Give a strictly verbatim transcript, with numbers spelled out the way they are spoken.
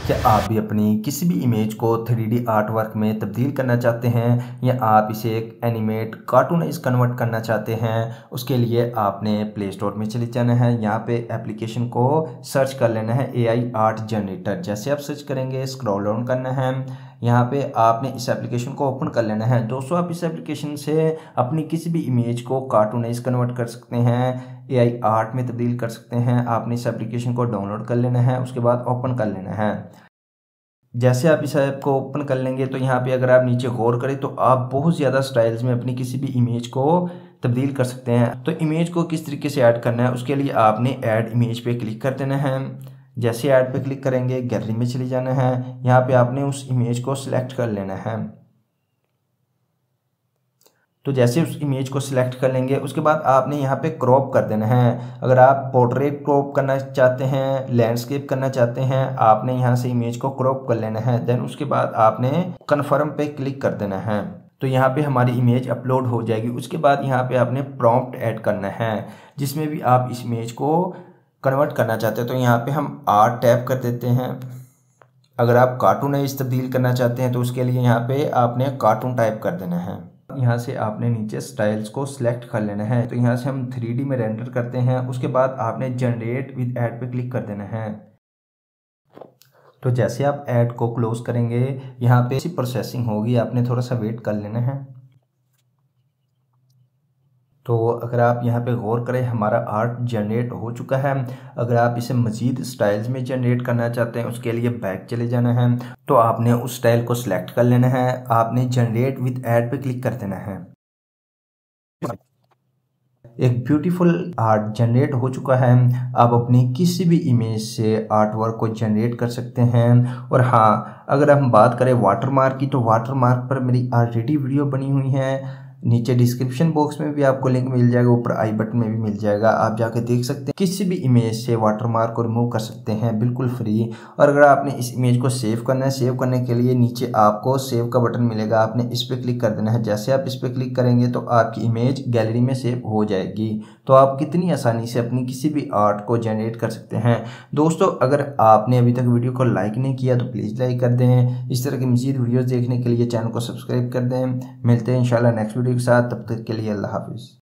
क्या आप भी अपनी किसी भी इमेज को थ्री डी आर्ट वर्क में तब्दील करना चाहते हैं या आप इसे एक एनिमेट कार्टूनाइज कन्वर्ट करना चाहते हैं? उसके लिए आपने प्ले स्टोर में चले जाना है। यहाँ पे एप्लीकेशन को सर्च कर लेना है ए आई आर्ट जनरेटर। जैसे आप सर्च करेंगे स्क्रॉल डाउन करना है, यहाँ पे आपने इस एप्लीकेशन को ओपन कर लेना है। दोस्तों, आप इस एप्लीकेशन से अपनी किसी भी इमेज को कार्टूनाइज कन्वर्ट कर सकते हैं, ए आई आर्ट में तब्दील कर सकते हैं। आपने इस एप्लीकेशन को डाउनलोड कर लेना है, उसके बाद ओपन कर लेना है। जैसे आप इस ऐप को ओपन कर लेंगे तो यहाँ पे अगर आप नीचे गौर करें तो आप बहुत ज़्यादा स्टाइल्स में अपनी किसी भी इमेज को तब्दील कर सकते हैं। तो इमेज को किस तरीके से ऐड करना है, उसके लिए आपने ऐड इमेज पे क्लिक कर देना है। जैसे ऐड पे क्लिक करेंगे गैलरी में चले जाना है। यहाँ पे आपने उस इमेज को सिलेक्ट कर लेना है। तो जैसे उस इमेज को सिलेक्ट कर लेंगे उसके बाद आपने यहाँ पे क्रॉप कर देना है। अगर आप पोर्ट्रेट क्रॉप करना चाहते हैं, लैंडस्केप करना चाहते हैं, आपने यहाँ से इमेज को क्रॉप कर लेना है। देन उसके बाद आपने कन्फर्म पे क्लिक कर देना है। तो यहाँ पे हमारी इमेज अपलोड हो जाएगी। उसके बाद यहाँ पे आपने प्रॉम्प्ट ऐड करना है जिसमें भी आप इस इमेज को कन्वर्ट करना चाहते हैं। तो यहाँ पे हम आर टैप कर देते हैं। अगर आप कार्टूनाइज तब्दील करना चाहते हैं तो उसके लिए यहाँ पे आपने कार्टून टाइप कर देना है। यहाँ से आपने नीचे स्टाइल्स को सिलेक्ट कर लेना है। तो यहाँ से हम थ्री डी में रेंडर करते हैं। उसके बाद आपने जनरेट विद ऐड पे क्लिक कर देना है। तो जैसे आप ऐड को क्लोज करेंगे यहाँ पे इसी प्रोसेसिंग होगी, आपने थोड़ा सा वेट कर लेना है। तो अगर आप यहाँ पे गौर करें हमारा आर्ट जनरेट हो चुका है। अगर आप इसे मज़ीद स्टाइल्स में जनरेट करना चाहते हैं उसके लिए बैक चले जाना है। तो आपने उस स्टाइल को सिलेक्ट कर लेना है। आपने जनरेट विद ऐड पे क्लिक कर देना है। एक ब्यूटीफुल आर्ट जनरेट हो चुका है। आप अपनी किसी भी इमेज से आर्ट वर्क को जनरेट कर सकते हैं। और हाँ, अगर हम बात करें वाटरमार्क की तो वाटरमार्क पर मेरी ऑलरेडी वीडियो बनी हुई है। नीचे डिस्क्रिप्शन बॉक्स में भी आपको लिंक मिल जाएगा, ऊपर आई बटन में भी मिल जाएगा, आप जाके देख सकते हैं। किसी भी इमेज से वाटरमार्क को रिमूव कर सकते हैं बिल्कुल फ्री। और अगर आपने इस इमेज को सेव करना है, सेव करने के लिए नीचे आपको सेव का बटन मिलेगा, आपने इस पर क्लिक कर देना है। जैसे आप इस पर क्लिक करेंगे तो आपकी इमेज गैलरी में सेव हो जाएगी। तो आप कितनी आसानी से अपनी किसी भी आर्ट को जनरेट कर सकते हैं। दोस्तों, अगर आपने अभी तक वीडियो को लाइक नहीं किया तो प्लीज़ लाइक कर दें। इस तरह की मज़ीद वीडियोज़ देखने के लिए चैनल को सब्सक्राइब कर दें। मिलते हैं इंशाल्लाह नेक्स्ट वीडियो के साथ, तब तक के लिए अल्लाह हाफिज़।